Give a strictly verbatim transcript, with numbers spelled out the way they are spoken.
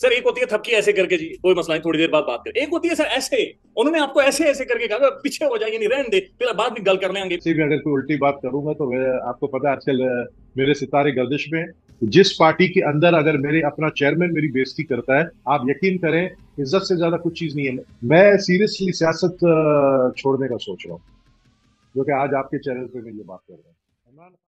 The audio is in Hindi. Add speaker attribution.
Speaker 1: सर एक होती है थपकी ऐसे करके जी कोई मसला नहीं थोड़ी देर बाद बात करें, एक होती है सर ऐसे, उन्होंने आपको ऐसे ऐसे करके कहा पीछे हो जाएंगे नहीं रहने दे फिर बाद में गल कर लेंगे।
Speaker 2: से भी अगर कोई उल्टी बात करूंगा तो मैं, आपको पता है आजकल अ, मेरे सितारे गर्दिश में हैं। जिस पार्टी के अंदर अगर मेरे अपना चेयरमैन मेरी बेइज्जती करता है, आप यकीन करें, इज्जत से ज्यादा कुछ चीज नहीं है। मैं सीरियसली सियासत अ, छोड़ने का सोच रहा हूँ, जो कि आज आपके चैनल पे मैं ये बात कर रहा हूँ।